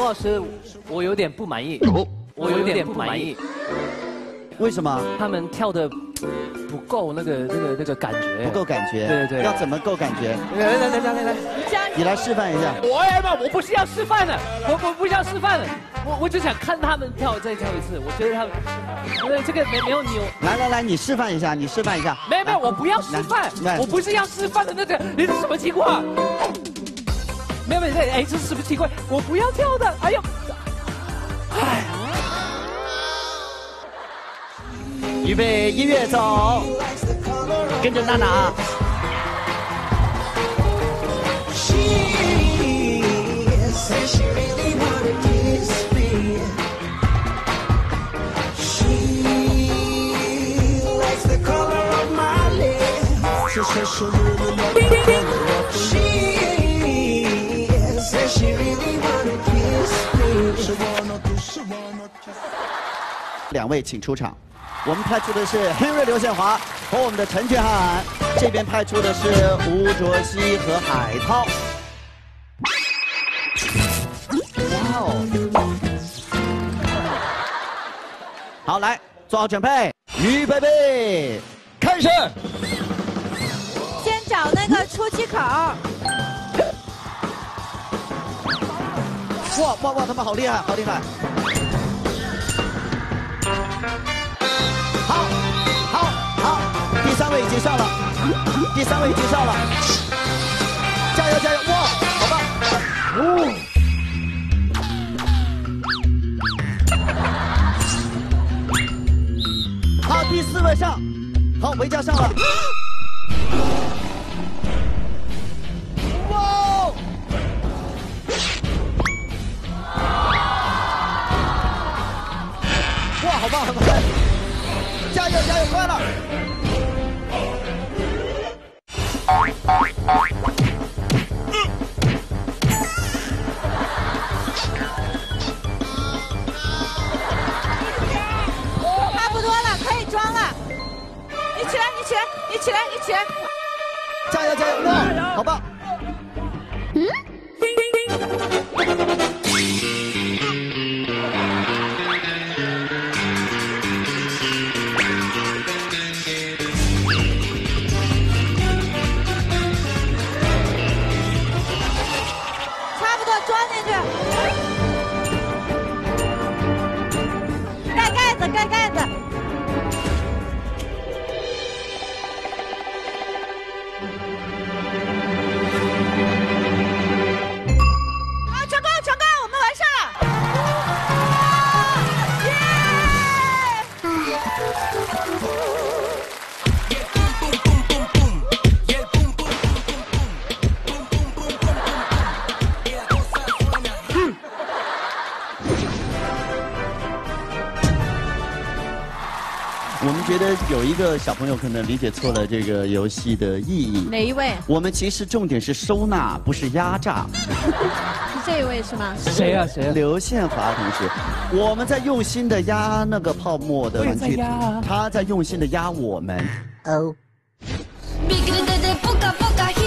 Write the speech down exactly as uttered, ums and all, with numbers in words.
罗老师，我有点不满意，我有点不满意。 为什么？ 他们跳的不够那个那个那个感觉， 不够感觉。 对对对。 要怎么够感觉？ 来来来来来来， 你来示范一下。 我哎妈，我不是要示范的，我我不是要示范的，我我就想看他们跳，再跳一次。我觉得他们，对这个没没有扭。 来来来，你示范一下，你示范一下。 没有没有，我不要示范，我不是要示范的那个，你是什么情况？没有没有，哎，这是什么情况？我不要跳的，哎呦，哎。 预备，音乐走，跟着娜娜。两位请出场。我们派出的是 Henry 刘宪华和我们的陈俊涵，这边派出的是吴卓羲和海涛。哇哦！好，来做好准备，预备备，开始。 先找那个出气口。 哇哇哇！他们好厉害，好厉害！好，好，好，第三位已经上了，第三位已经上了，加油加油！哇，好棒！哦，好，第四位上，好，维嘉上了。哇！哇，好棒，好棒！加油加油，快了！ 差不多了，可以装了。你起来，你起来，你起来，你起来！ 加油加油！哇，好棒！嗯。 装进去，盖盖子，盖盖子。好，成功，成功，我们完事了。 我们觉得有一个小朋友可能理解错了这个游戏的意义。 哪一位？ 我们其实重点是收纳，不是压榨。 是这一位是吗？ 谁呀、啊？谁呀、啊？ 刘宪华同学，我们在用心的压那个泡沫的玩具，他在用心的压我们。哦。